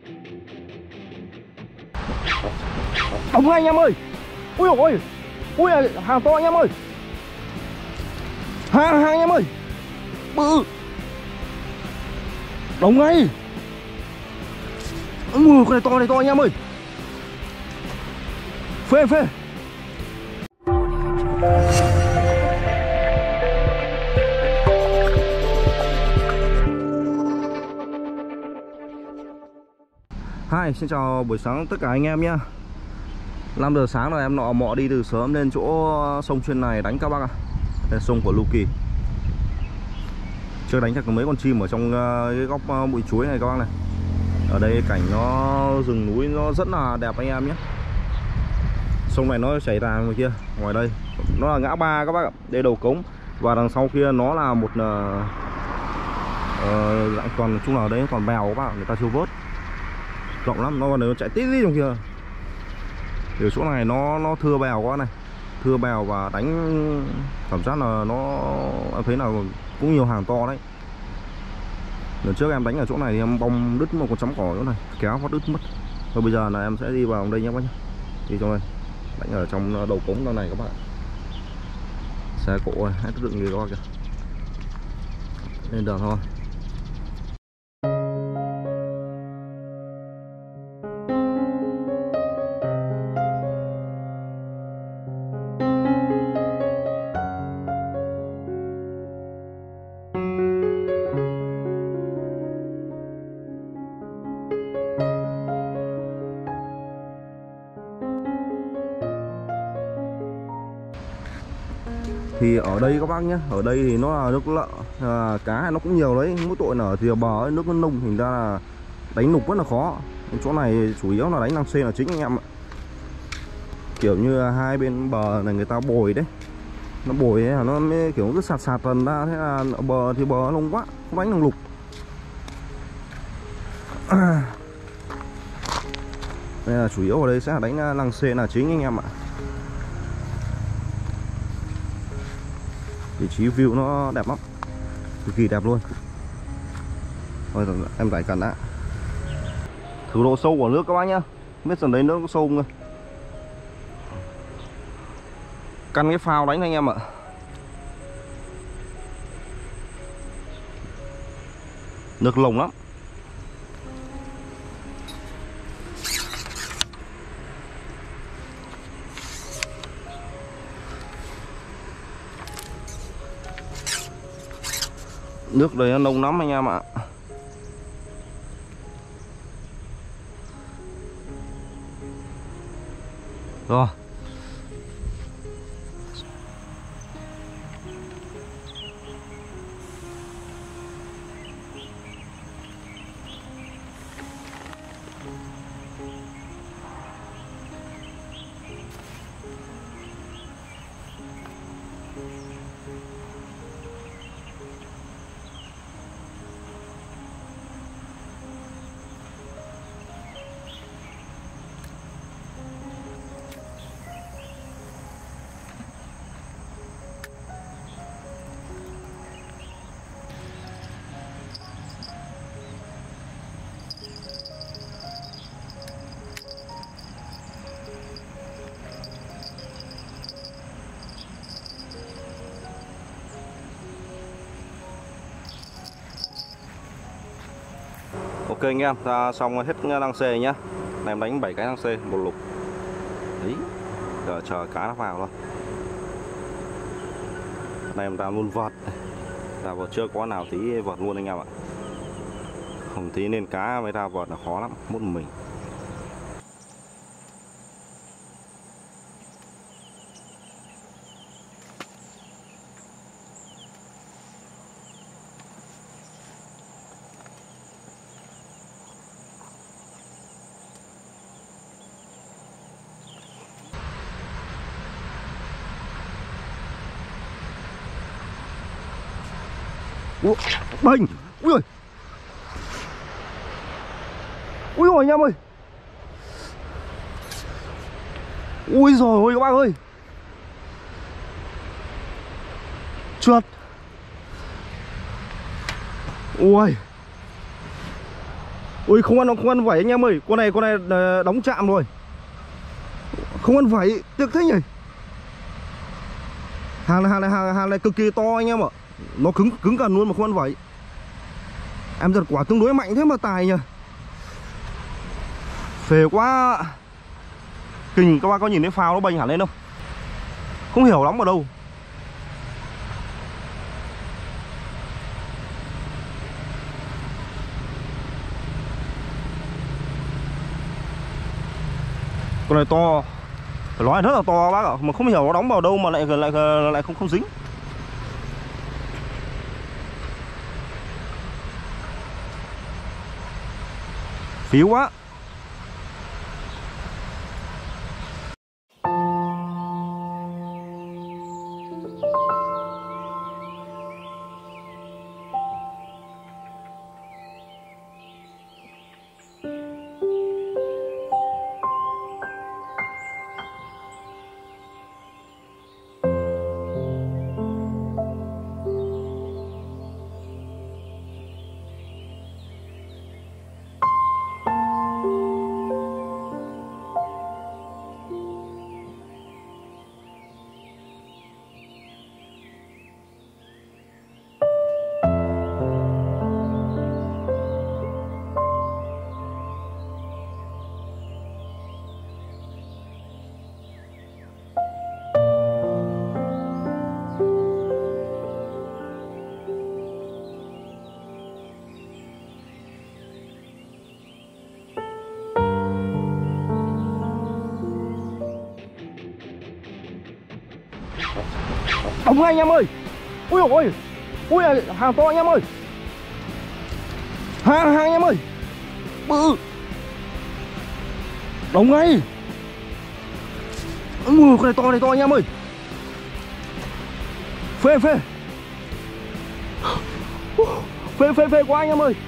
Đóng ngay anh em ơi. Ui ôi. Ui hàng to anh em ơi. Hàng anh em ơi. Bự. Đóng ngay. Ui con này to anh em ơi. Phê phê. Hi, xin chào buổi sáng tất cả anh em nhé. 5 giờ sáng rồi em nọ mọ đi từ sớm lên chỗ sông chuyên này đánh các bác ạ. Đây sông của Luki. Chưa đánh chắc có mấy con chim ở trong cái góc bụi chuối này các bác này. Ở đây cảnh nó rừng núi nó rất là đẹp anh em nhé. Sông này nó chảy ra ngoài kia, ngoài đây nó là ngã ba các bác ạ. Đây đầu cống và đằng sau kia nó là một dạng toàn chung là đấy toàn bèo các bạn, người ta chưa vớt rộng lắm, nó còn nó chạy tít tít trong kia. Ở chỗ này nó thưa bèo quá này, thưa bèo và đánh cảm giác là nó em thấy là cũng nhiều hàng to đấy. Lần trước em đánh ở chỗ này thì em bong đứt một con chấm cỏ chỗ này, kéo phát đứt mất. Rồi bây giờ là em sẽ đi vào đây nhé các bác nhé. Đi trong đây đánh ở trong đầu cống đâu này các bạn. Xe cộ này, hết đựng gì các bác kìa. Lên đường thôi. Thì ở đây các bác nhé, ở đây thì nó là nước lợ, cá nó cũng nhiều đấy. Mỗi tội là ở rìa bờ ấy, nước nó nông, thành ra là đánh nục rất là khó. Chỗ này chủ yếu là đánh năng xê là chính anh em ạ. Kiểu như hai bên bờ này người ta bồi đấy, nó bồi ấy, nó mới kiểu cứ sạt sạt dần ra. Thế là ở bờ thì bờ nó nông quá, không đánh năng lục. Đây là chủ yếu ở đây sẽ là đánh năng xê là chính anh em ạ. Vị trí view nó đẹp lắm, cực kỳ đẹp luôn. Thôi em giải cần đã. Thử độ sâu của nước các bác nhá, biết dần đấy nước có sâu không cơ. Căn cái phao đánh anh em ạ. Nước lồng lắm. Nước đây nó nông lắm anh em ạ. Rồi. Ok anh em, ta xong hết năng xê nhá. Này em đánh 7 cái năng xê, một lục. Đấy. Giờ chờ cá nó vào thôi. Này em ta luôn vợt. Ta vợt chưa có nào tí vợt luôn anh em ạ. Không tí nên cá với ta vợt là khó lắm, một mình. Ủa, bành. Ui ơi. Ui ôi anh em ơi. Ui giời ơi các bác ơi. Trượt. Ui. Ui không ăn vảy anh em ơi. Con này đóng chạm rồi. Không ăn vảy, tiếc thế nhỉ. Hàng này cực kỳ to anh em ạ. Nó cứng cần luôn mà không ăn vảy. Em giật quả tương đối mạnh thế mà tài nhỉ. Phê quá. Kinh, các bác có nhìn thấy phao nó bênh hẳn lên không? Không hiểu lắm ở đâu. Con này to, phải nói rất là to bác ạ, mà không hiểu nó đóng vào đâu mà lại không dính. Phí quá. Đóng ngay anh em ơi. Ui ôi. Ui hàng to anh em ơi. Hàng anh em ơi. Bự. Đóng ngay. Ui con này to anh em ơi. Phê quá anh em ơi.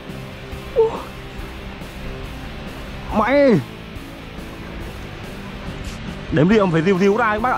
Mày. Đếm đi, ông phải review ra các bác ạ.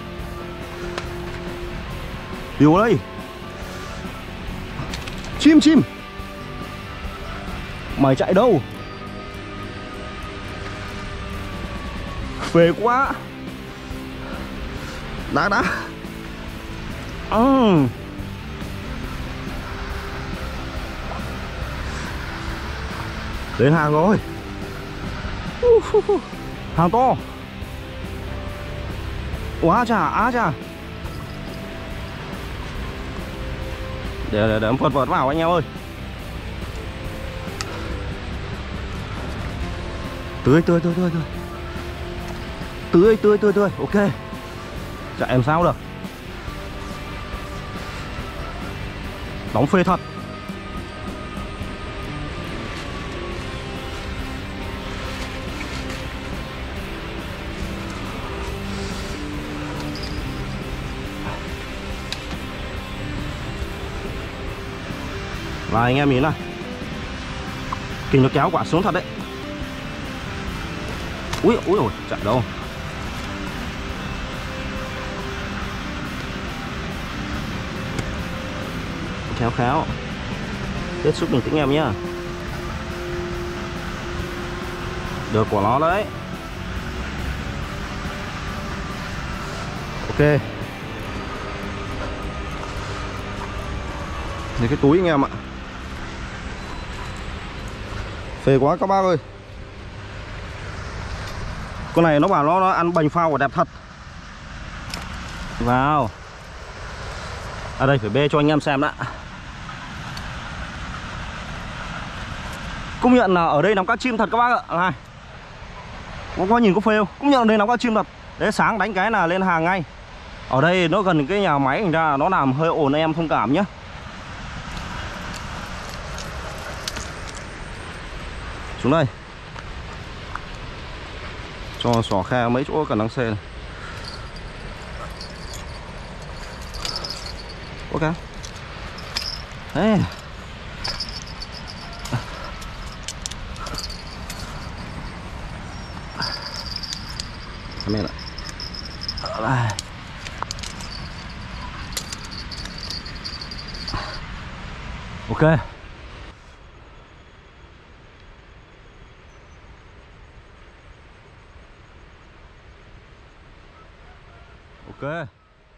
Điều đây. Chim. Mày chạy đâu? Phê quá. Đá. Đến hàng rồi. Hàng to. Quá chà. Để em vợt vào anh em ơi. Tươi. Ok. Chạy em sao được. Đóng phê thật. Và anh em nhìn này, kinh nó kéo quả xuống thật đấy. Ui ôi, chạy đâu. Khéo. Hết sức bình tĩnh em nhá. Được của nó đấy. Ok. Đây cái túi anh em ạ. Phê quá các bác ơi. Con này nó bảo nó ăn bành phao và đẹp thật. Vào. À đây phải bê cho anh em xem đã. Công nhận là ở đây nắm cá chim thật các bác ạ. Này. Có nhìn có phê không? Công nhận ở đây nắm cá chim thật. Đấy sáng đánh cái là lên hàng ngay. Ở đây nó gần cái nhà máy thành ra nó làm hơi ồn em thông cảm nhé. Xuống đây. Cho xỏ khe mấy chỗ cần đăng xe này. Ok. Đấy. Mẹ ạ. Đây. Ok. Ok.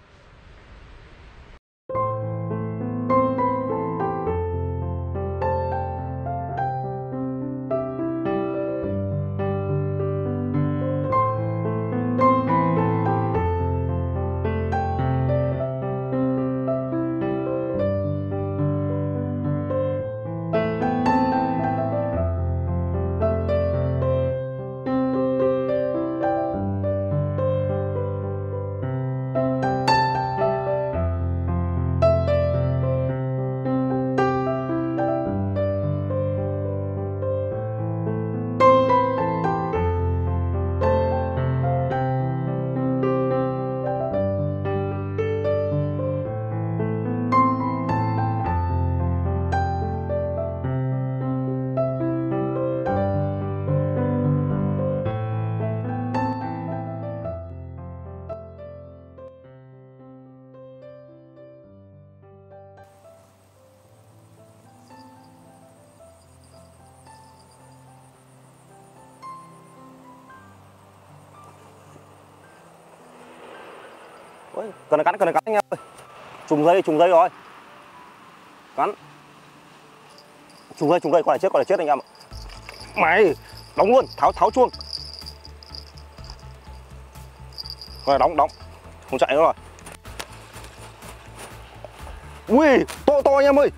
Ôi, cần cắn anh em ơi. Trùng dây rồi. Cắn. Trùng dây, con này chết anh em ạ. Mày, đóng luôn, tháo chuông. Rồi đóng. Không chạy nữa rồi. Ui, to anh em ơi.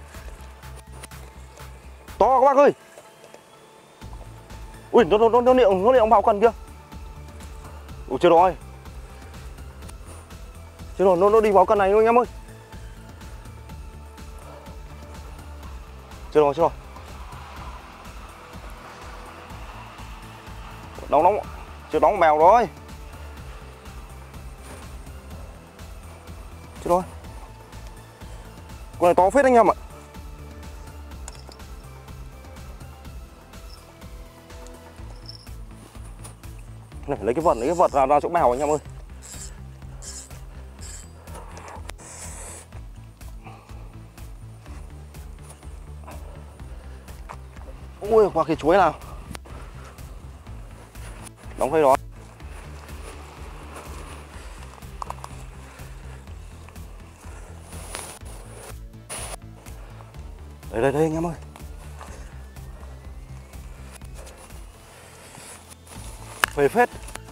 To các bác ơi. Ui, nó liệu vào cần kia. Ui, chết rồi. Chết rồi, nó đi vào cần này luôn anh em ơi. Chết rồi. Đóng. Chưa đóng mèo rồi. Chết rồi. Con này to phết anh em ạ. Này, lấy cái vật ra chỗ mèo anh em ơi. Ui, qua cái chuối nào. Đóng dây đó. Đây anh em ơi. Phê phết.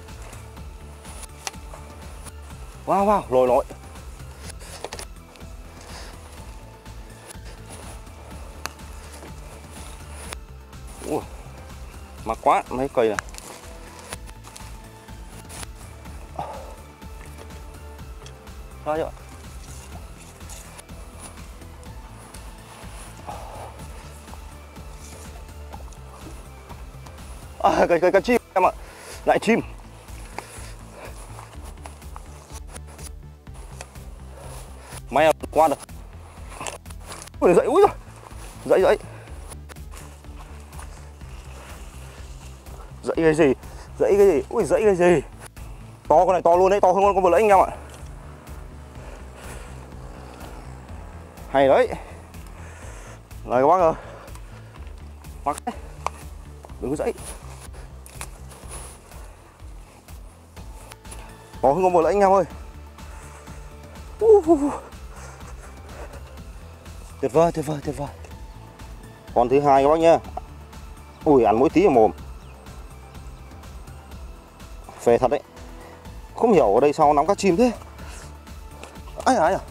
Wow, lội. Ui, mắc quá mấy cây này. Sao vậy? Cái chim em ạ. Lại chim. May là qua được. Ui dậy, ui rồi. Dậy. Dậy cái gì? Ui dậy cái gì? To, con này to luôn đấy, to hơn con vừa nãy anh em ạ. Hay đấy. Này các bác ơi. Mặc đấy. Đừng có dậy. To hơn con vừa nãy anh em ơi. Tuyệt vời. Con thứ hai các bác nhá. Ui, ăn mỗi tí vào mồm. Phê thật đấy. Không hiểu ở đây sao nóng các chim thế. Ai à.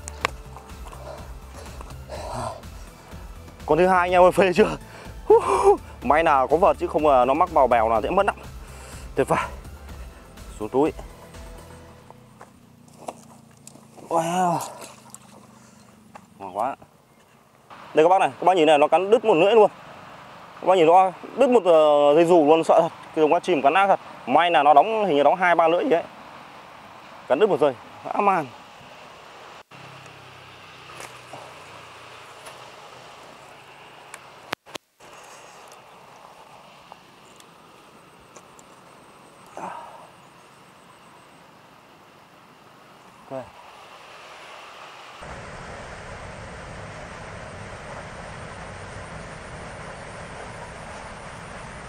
Con thứ hai anh em ơi, phê chưa? May nào có vật chứ không là nó mắc vào bèo là sẽ mất lắm. Tuyệt vời. Xuống túi. Wow. Ngon quá. Đây các bác nhìn này, nó cắn đứt một lưỡi luôn. Các bác nhìn nó đứt một dây dù luôn, sợ thật. Cái đồng con chim cắn nát thật. May là nó đóng, hình như đóng 2-3 lưỡi gì đấy. Cắn đứt một dây. Dã man. Okay.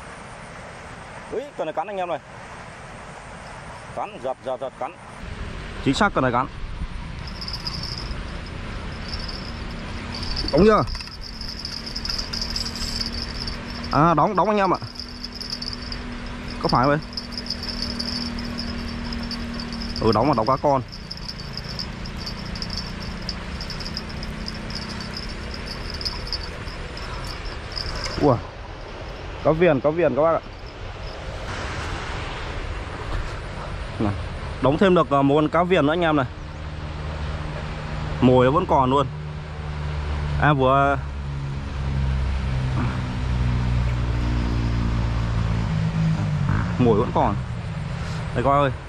Úi, con này cắn anh em này. Cắn, giật cắn. Chính xác cần này cắn. Đóng chưa? À đóng anh em ạ. Có phải không? Đóng mà đóng cá con. Ủa, có viền các bác ạ. Này, đóng thêm được một con cá viền nữa anh em này. Mồi vẫn còn luôn. Em vừa mồi vẫn còn. Đây coi ơi.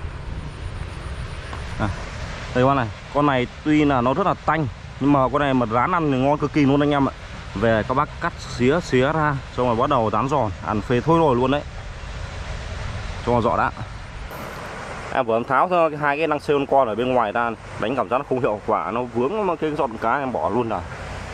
Đây con này, con này tuy là nó rất là tanh nhưng mà con này mà rán ăn thì ngon cực kỳ luôn anh em ạ. Về các bác cắt xía ra xong rồi bắt đầu rán giòn, ăn phê thôi rồi luôn đấy. Cho rõ đã. Em vừa tháo hai cái năng xê con ở bên ngoài ra, đánh cảm giác không hiệu quả, nó vướng cái giọt cá em bỏ luôn rồi.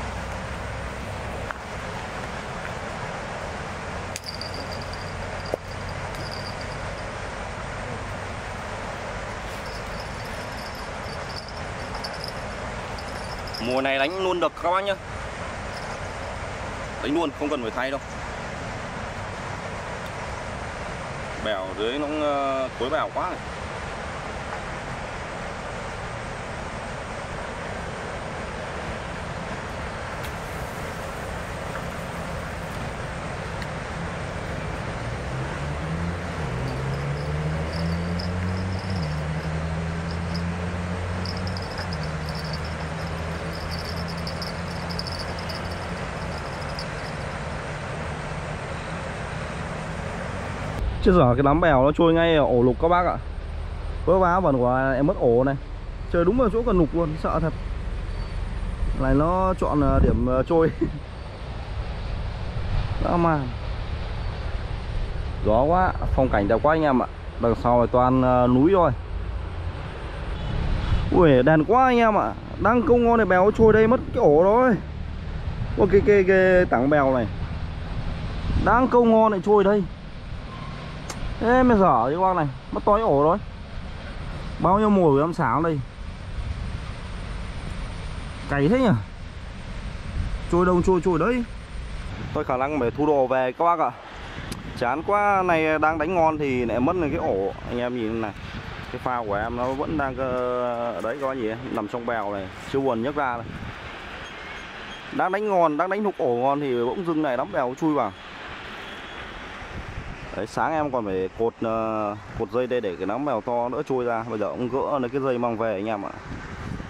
Mùa này đánh luôn được các bác nhá. Đánh luôn, không cần phải thay đâu. Bèo dưới nó cối bèo quá này. Chứ giờ cái nắm bèo nó trôi ngay ở ổ lục các bác ạ. Vớ vá vần của em mất ổ này. Trời đúng là chỗ cần lục luôn, sợ thật. Này nó chọn điểm trôi. Dã man. Gió quá, phong cảnh đẹp quá anh em ạ. Đằng sau là toàn núi thôi. Ui đèn quá anh em ạ. Đang câu ngon này bèo trôi đây mất cái ổ rồi. Ôi cái tảng bèo này. Đang câu ngon này trôi đây. Ê mày dở cái quang này, mất tối ổ rồi. Bao nhiêu mồi em sáng đây. Cày thế nhỉ. Trôi đông trôi đấy. Tôi khả năng phải thu đồ về các bác ạ. Chán quá, này đang đánh ngon thì lại mất cái ổ. Anh em nhìn này. Cái phao của em nó vẫn đang ở đấy có gì ấy, nằm trong bèo này, chưa buồn nhấc ra này. Đang đánh ngon, đang đánh thục ổ ngon thì bỗng dưng này đóng bèo chui vào. Đấy, sáng em còn phải cột dây đây để cái nắm bèo to đỡ trôi ra. Bây giờ ông gỡ lấy cái dây mang về anh em ạ.